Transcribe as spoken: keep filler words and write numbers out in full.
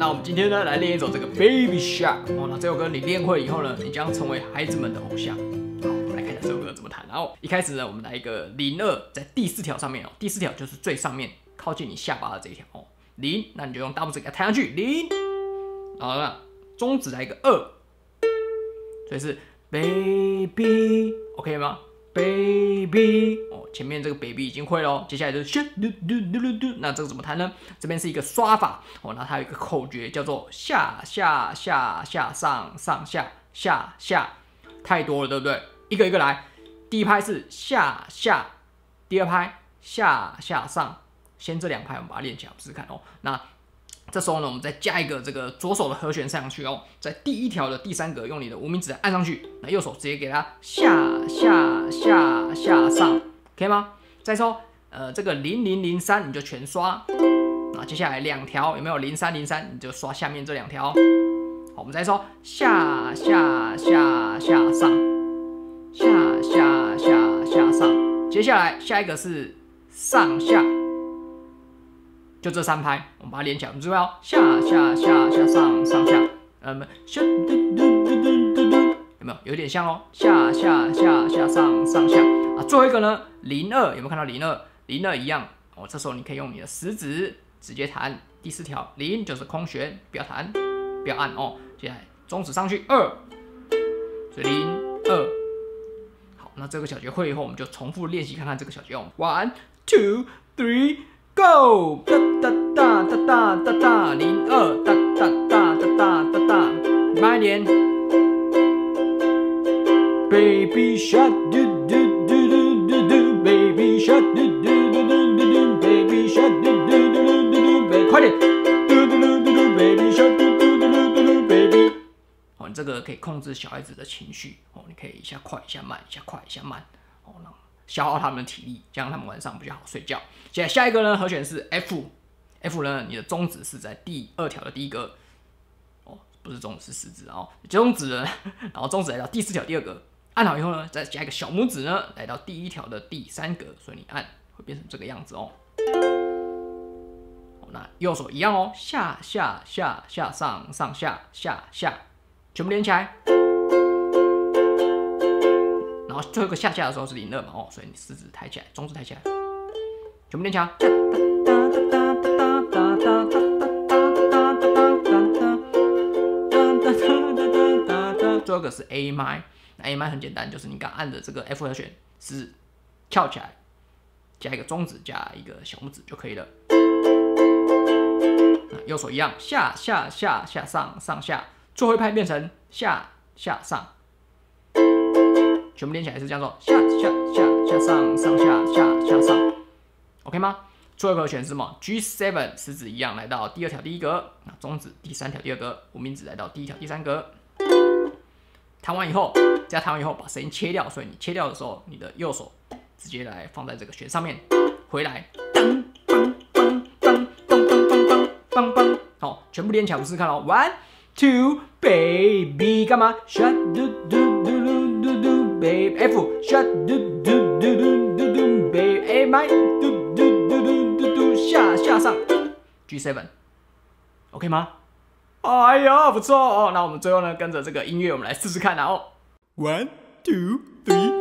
那我们今天呢来练一首这个 Baby Shark 哦。那这首歌你练会以后呢，你将成为孩子们的偶像。好，我们来看一下这首歌怎么弹。然后一开始呢，我们来一个零二，在第四条上面哦，第四条就是最上面靠近你下巴的这一条哦。零，那你就用大拇指给它弹上去，零。然后呢，中指来一个二，所以是 Baby，OK 吗？ Baby 哦，前面这个 baby 已经会咯，接下来就是 嘟嘟嘟嘟嘟，那这个怎么弹呢？这边是一个刷法哦，那它有一个口诀叫做下下下下上上下下下，太多了对不对？一个一个来，第一拍是下下，第二拍下下上，先这两拍我们把它练起来，试试看哦。那这时候呢，我们再加一个这个左手的和弦上去哦，在第一条的第三格用你的无名指按上去，那右手直接给它下下下下上，可以吗？再说呃这个零零零三你就全刷，那接下来两条有没有零三零三你就刷下面这两条。好，我们再说下下下下上，下下下下上，接下来下一个是上下。就这三拍，我们把它连起来，我们知道哦，下下下下上上下，嗯，下嘟嘟嘟嘟嘟嘟，有没有？有点像哦，下下下下上上下啊。最后一个呢，零二有没有看到零二？零二一样哦，这时候你可以用你的食指直接弹第四条，零就是空弦，不要弹，不要按哦。接下来中指上去二，所以零二。好，那这个小节会以后，我们就重复练习看看这个小节哦。One two three。Go 哒哒哒哒哒哒哒零二哒哒哒哒哒哒哒，慢一点。Baby shark do do do do do do Baby shark do do do do do Baby shark do do do do do 快点 do do do do Baby shark do do do do do Baby。哦，你这个可以控制小孩子的情绪哦，你可以一下快一下慢，一下快一下慢哦，那消耗他们的体力，这样他们晚上比较好睡觉。接下来下一个呢，和弦是 F，F 呢，你的中指是在第二条的第一格，哦，不是中指是食指哦，中指呢，然后中指来到第四条第二格，按好以后呢，再加一个小拇指呢，来到第一条的第三格，所以你按会变成这个样子哦。那右手一样哦，下下下下上上下下下，全部连起来。然后最后一个下下的时候是零二嘛，哦，所以你食指抬起来，中指抬起来，全部练起来。最后一个是 A 麦，那 A 麦很简单，就是你刚按的这个 F 和弦是翘起来，加一个中指加一个小拇指就可以了。右手一样，下下下下上上下，最后一拍变成下下上。全部连起来是这样做，下下下下上上下下下上 ，OK 吗？最后一个和弦是什么 ？G 七， 食指一样来到第二条第一格，那中指第三条第二格，无名指来到第一条第三格。弹完以后，这样弹完以后把声音切掉，所以你切掉的时候，你的右手直接来放在这个弦上面，回来，当当当当当当当当当，好，全部连起来，我们试试看哦 ，one two baby 干嘛 ？Shut do do do do do do baby F shut do do do do do do baby A 麦 do do do do do do 下下上 G 七 OK 吗？哎呀，不错哦。那我们最后呢，跟着这个音乐，我们来试试看啊哦。One two three